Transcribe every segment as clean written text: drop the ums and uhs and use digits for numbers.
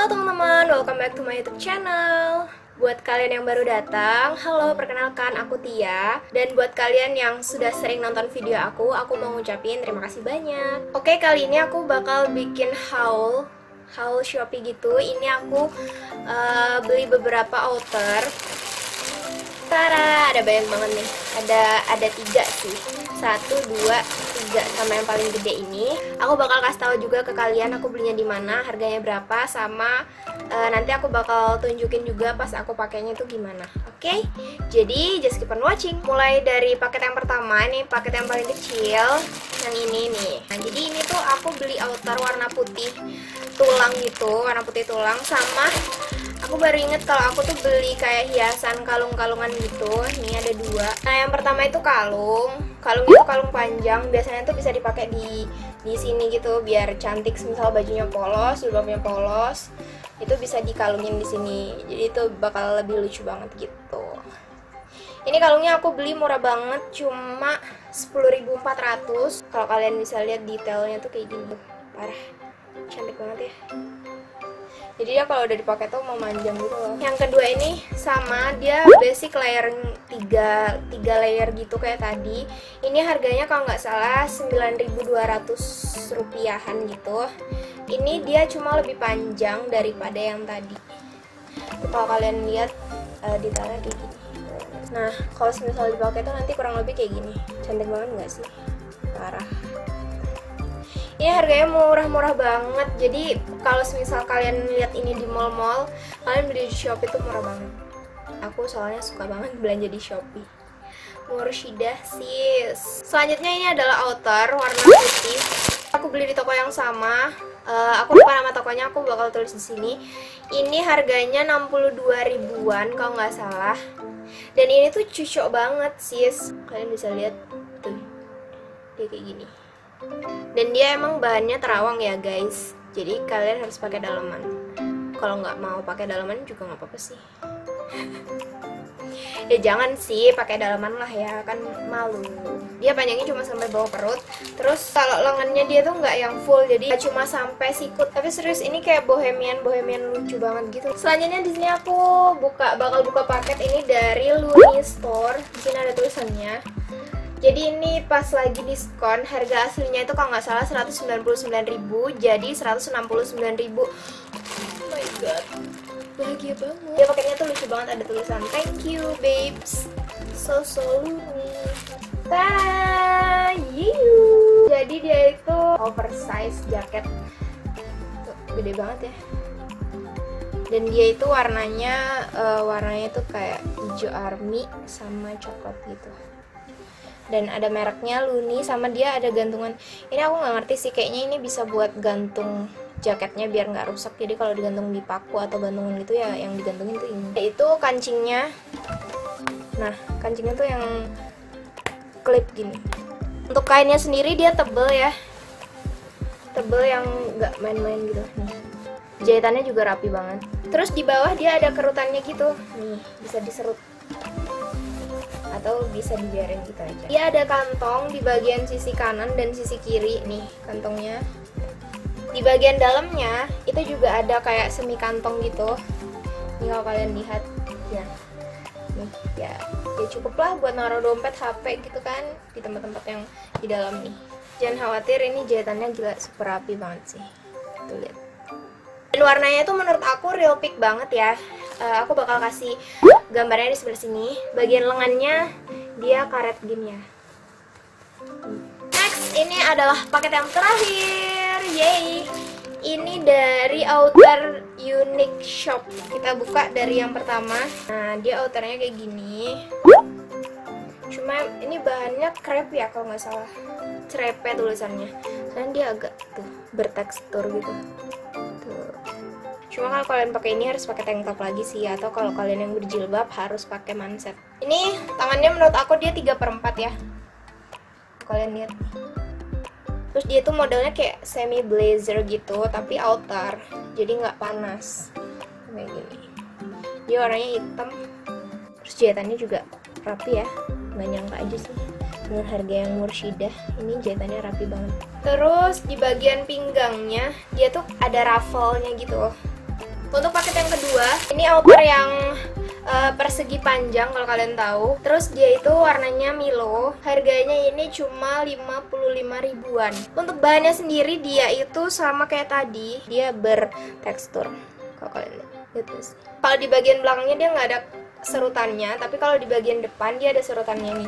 Halo teman-teman, welcome back to my YouTube channel. Buat kalian yang baru datang, halo, perkenalkan aku Tia. Dan buat kalian yang sudah sering nonton video aku mau ngucapin terima kasih banyak. Oke, kali ini aku bakal bikin haul Shopee gitu. Ini aku beli beberapa outer. Tara, ada banyak banget nih. Ada 3 sih. 1, 2, 3 sama yang paling gede ini. Aku bakal kasih tahu juga ke kalian aku belinya di mana, harganya berapa, sama nanti aku bakal tunjukin juga pas aku pakainya itu gimana. Oke? Jadi just keep on watching. Mulai dari paket yang pertama, ini paket yang paling kecil, yang ini nih. Nah, jadi ini tuh aku beli outer warna putih tulang gitu, warna putih tulang, sama aku baru inget kalau aku tuh beli kayak hiasan kalung-kalungan gitu. Ini ada 2. Nah, yang pertama itu kalung itu kalung panjang. Biasanya tuh bisa dipakai di sini gitu biar cantik. Misal bajunya polos, jilbabnya polos, itu bisa dikalungin di sini. Jadi itu bakal lebih lucu banget gitu. Ini kalungnya aku beli murah banget, cuma 10.400. Kalau kalian bisa lihat detailnya tuh kayak gini, parah, cantik banget ya. Jadi dia kalau udah dipakai tuh memanjang gitu loh. Yang kedua ini sama, dia basic layer 3 layer gitu kayak tadi. Ini harganya kalau nggak salah 9.200 rupiahan gitu. Ini dia cuma lebih panjang daripada yang tadi. Kalau kalian lihat detailnya kayak gini. Nah, kalau misalnya dipakai tuh nanti kurang lebih kayak gini. Cantik banget nggak sih? Parah. Ini harganya murah-murah banget. Jadi kalau misal kalian lihat ini di mall-mall, kalian beli di Shopee itu murah banget. Aku soalnya suka banget belanja di Shopee. Murshidah sis. Selanjutnya ini adalah outer warna putih. Aku beli di toko yang sama. Aku lupa nama tokonya, aku bakal tulis di sini. Ini harganya 62 ribuan kalau nggak salah. Dan ini tuh cocok banget sis. Kalian bisa lihat tuh, dia kayak gini. Dan dia emang bahannya terawang ya guys. Jadi kalian harus pakai dalaman. Kalau nggak mau pakai dalaman juga nggak apa-apa sih. Ya jangan sih pakai dalaman lah ya, kan malu. Dia panjangnya cuma sampai bawah perut. Terus kalau lengannya dia tuh nggak yang full, jadi cuma sampai sikut. Tapi serius ini kayak bohemian lucu banget gitu. Selanjutnya di sini aku bakal buka paket ini dari Luni Store. Di sini ada tulisannya. Jadi ini pas lagi diskon, harga aslinya itu kalau nggak salah 199.000, jadi 169.000. Oh my god, bahagia banget. Ya paketnya tuh lucu banget, ada tulisan thank you babes, so Luni. Bye you. Jadi dia itu oversize jaket, tuh, gede banget ya. Dan dia itu warnanya tuh kayak hijau army sama coklat gitu. Dan ada mereknya Luni, sama dia ada gantungan. Ini aku nggak ngerti sih, kayaknya ini bisa buat gantung jaketnya biar nggak rusak. Jadi kalau digantung di paku atau gantungan gitu ya, yang digantungin tuh ini. Itu kancingnya. Nah, kancingnya tuh yang klip gini. Untuk kainnya sendiri dia tebel ya, tebel yang nggak main-main gitu. Nih, jahitannya juga rapi banget. Terus di bawah dia ada kerutannya gitu. Nih, bisa diserut atau bisa dibiarin gitu aja. Dia ada kantong di bagian sisi kanan dan sisi kiri nih kantongnya. Di bagian dalamnya itu juga ada kayak semi kantong gitu. Nih kalau kalian lihat ya. Nih ya cukup lah buat naruh dompet, HP gitu kan di tempat-tempat yang di dalam nih. Jangan khawatir, ini jahitannya gila super rapi banget sih. Tuh lihat. Dan warnanya itu menurut aku real pink banget ya. Aku bakal kasih gambarnya di sebelah sini. Bagian lengannya dia karet gini ya. Next, ini adalah paket yang terakhir. Yay! Ini dari Outer Unique Shop. Kita buka dari yang pertama. Nah, dia outernya kayak gini. Cuma ini bahannya crepe ya kalau nggak salah. Crepe tulisannya. Dan dia agak tuh bertekstur gitu. Tuh. Cuma kalau kalian pakai ini harus pakai tank top lagi sih, atau kalau kalian yang berjilbab harus pakai manset. Ini tangannya menurut aku dia 3/4 ya. Kalian lihat. Terus dia tuh modelnya kayak semi blazer gitu, tapi outer, jadi nggak panas. Kayak gini. Dia warnanya hitam. Terus jahitannya juga rapi ya. Nggak nyangka aja sih. Dengan harga yang Murshidah, ini jahitannya rapi banget. Terus di bagian pinggangnya dia tuh ada ruffle-nya gitu. Untuk paket yang kedua, ini outer yang persegi panjang kalau kalian tahu. Terus dia itu warnanya Milo. Harganya ini cuma 55 ribuan. Untuk bahannya sendiri dia itu sama kayak tadi, dia bertekstur. Kalau kalian lihat guys. Kalau di bagian belakangnya dia nggak ada serutannya, tapi kalau di bagian depan dia ada serutannya nih.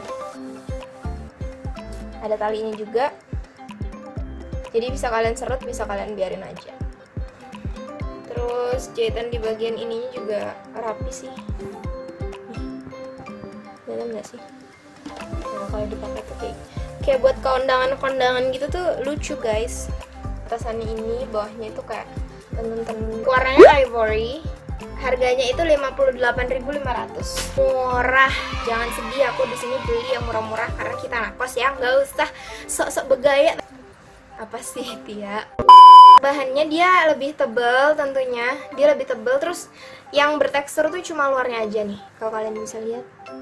Ada talinya juga. Jadi bisa kalian serut, bisa kalian biarin aja. Terus jahitan di bagian ininya juga rapi sih. Dalam nggak sih? Nah, kalau dipakai tuh kayak buat kondangan-kondangan gitu tuh lucu guys. Atasannya ini, bawahnya itu kayak tenun-tenun. Warnanya ivory. Harganya itu 58.500. Murah. Jangan sedih, aku di sini beli yang murah-murah karena kita anak kos ya, nggak usah sok-sok bergaya. Apa sih Tia? Bahannya dia lebih tebal tentunya, dia lebih tebal, terus yang bertekstur tuh cuma luarnya aja nih, kalau kalian bisa lihat.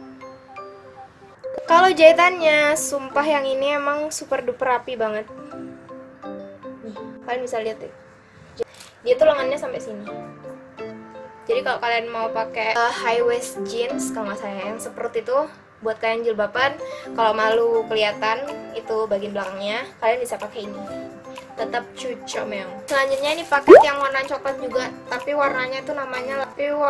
Kalau jahitannya, sumpah yang ini emang super duper rapi banget. Nih, kalian bisa lihat deh. Dia tuh lengannya sampai sini. Jadi kalau kalian mau pakai high waist jeans, kalau nggak salah yang seperti itu, buat kalian jilbaban, kalau malu kelihatan itu bagian belakangnya, kalian bisa pakai ini. Tetap cucomel. Selanjutnya ini paket yang warna coklat juga, tapi warnanya itu namanya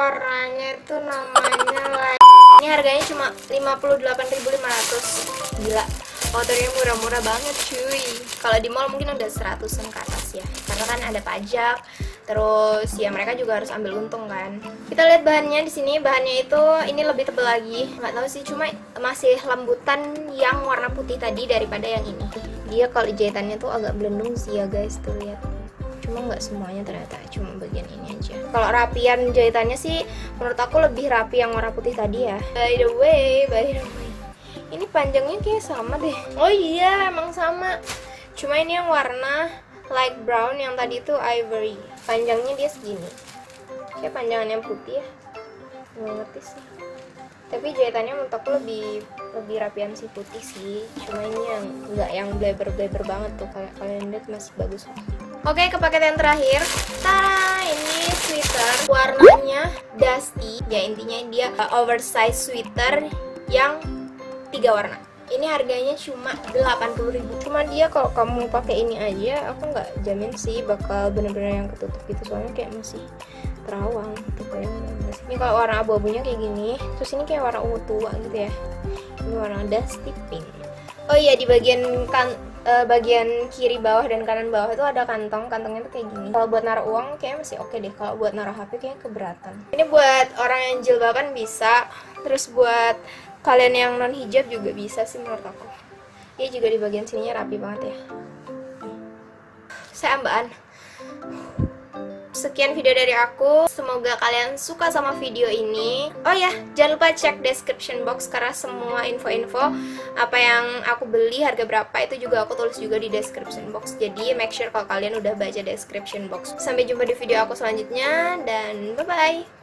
ini harganya cuma 58.500. Gila, outernya murah-murah banget cuy. Kalau di mall mungkin udah 100-an ke atas ya, karena kan ada pajak. Terus ya mereka juga harus ambil untung kan. Kita lihat bahannya di sini, bahannya itu ini lebih tebal lagi. Nggak tahu sih, cuma masih lembutan yang warna putih tadi daripada yang ini. Dia kalau jahitannya tuh agak belendung sih ya guys, tuh lihat. Cuma nggak semuanya ternyata, cuma bagian ini aja. Kalau rapian jahitannya sih menurut aku lebih rapi yang warna putih tadi ya. By the way, ini panjangnya kayak sama deh. Oh iya, emang sama. Cuma ini yang warna light brown, yang tadi itu ivory. Panjangnya dia segini. Kayak panjangan yang putih ya. Nggak ngerti sih. Tapi jahitannya menurut aku lebih rapian si putih sih. Cuma ini yang nggak yang bleber banget tuh, kayak kalian lihat masih bagus. Oke, ke paket yang terakhir. Tara, ini sweater warnanya dusty. Ya intinya dia oversize sweater yang 3 warna. Ini harganya cuma 80.000. Cuma dia kalau kamu pakai ini aja, aku nggak jamin sih bakal bener-bener yang ketutup gitu, soalnya kayak masih terawang gitu kayak. Ini kalau warna abu-abunya kayak gini, terus ini kayak warna ungu tua gitu ya. Ini warna dusty pink. Oh iya, di bagian kiri bawah dan kanan bawah itu ada kantongnya tuh kayak gini. Kalau buat naruh uang kayaknya masih oke deh. Kalau buat naruh HP kayaknya keberatan. Ini buat orang yang jilbaban bisa. Terus buat kalian yang non hijab juga bisa sih menurut aku. Dia juga di bagian sininya rapi banget ya. Saya ambaan. Sekian video dari aku, semoga kalian suka sama video ini. Oh ya, jangan lupa cek description box karena semua info-info apa yang aku beli, harga berapa, itu juga aku tulis juga di description box. Jadi make sure kalau kalian udah baca description box. Sampai jumpa di video aku selanjutnya dan bye-bye.